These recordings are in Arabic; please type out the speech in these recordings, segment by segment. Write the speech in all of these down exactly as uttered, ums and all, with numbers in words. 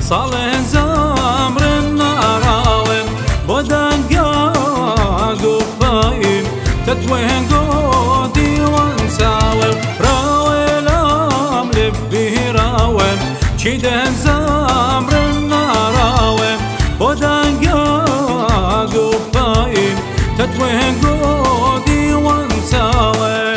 صالح زمر النراوين بودنقا قباين تتوين قودي وانساوي راوي لام لبي راوي شيدن زمر النراوين بودنقا قباين تتوين قودي وانساوي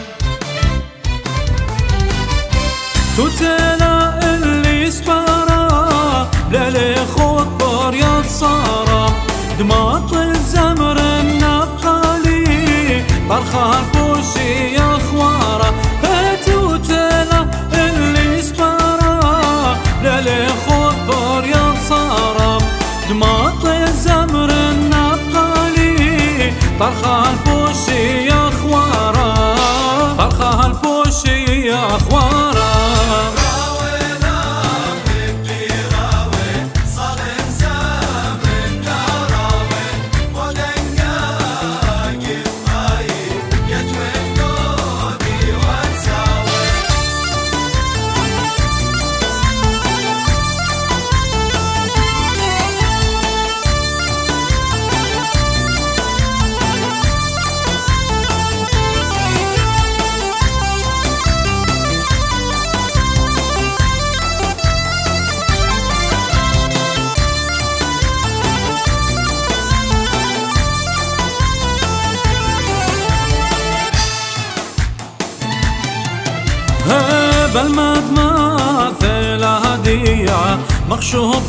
توتلا اللي سبارا للي خطر يتصارى دماط الزمر النبقالي طرخها البوشي يا خوارة توتلا اللي سبارا للي خطر يتصارى دماط الزمر النبقالي طرخها البوشي يا خوارة طرخها البوشي يا خوارة بالمد مثل هدية مخشوب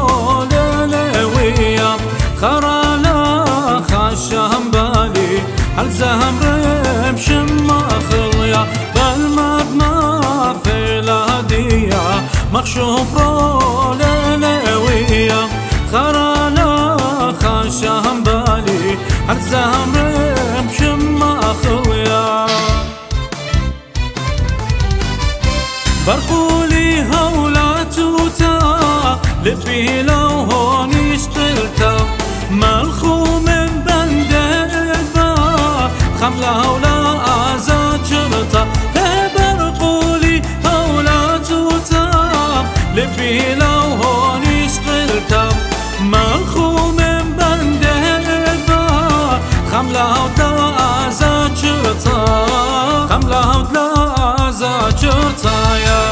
رولوية خرالا خشهم بالي هل زهم رمش مخلية بالمد مثل هدية مخشوب رولوية خرالا خشهم بالي هل زهم رمش مخلية برقولي هولا توتا لبي لو هون اشتلتا ملخوم بند البا خملة هولا ازا جرتا برقولي هولا توتا لبي لو هون اشتلتا ملخوم بند البا خملة هولا ازا جرتا خملة هولا ازا جرتا يا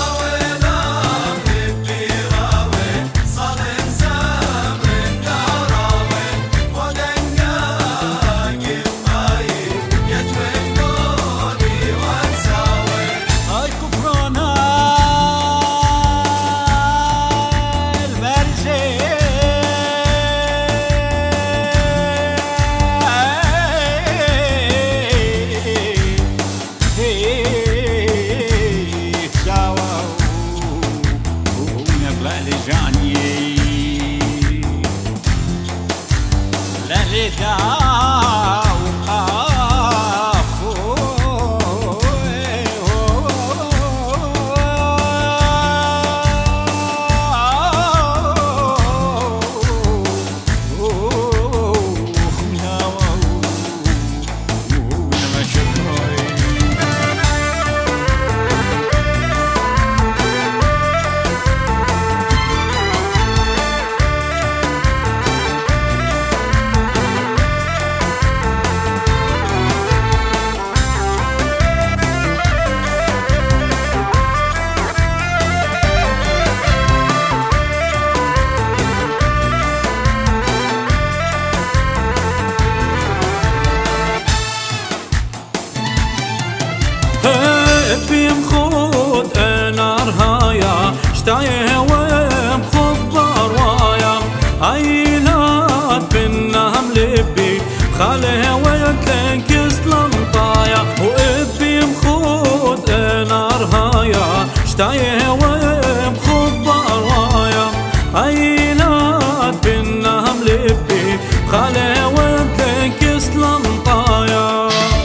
بيمخود انار هايا شتايه ويم خبر وايا عينات بالنهم لبي خاله ويتلنكس لمطايا وبيمخود انار هايا شتايه ويم خبر وايا عينات بالنهم لبي خاله ويتلنكس لمطايا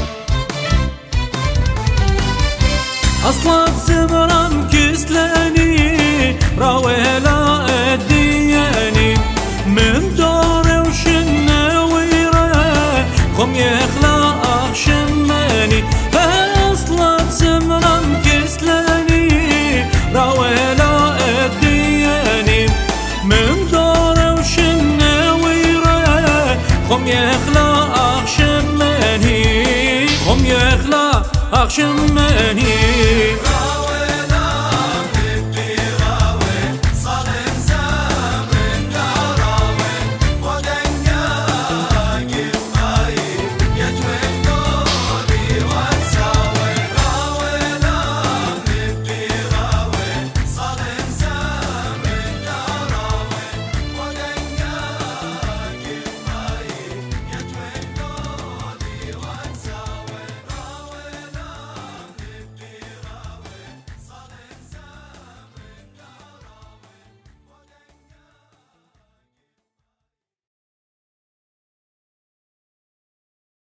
أصلت زمران كسلاني راويلا ادياني من دوري وشناوي راي خم يخلق شماني أصلت زمران كسلاني راويلا ادياني أخشمني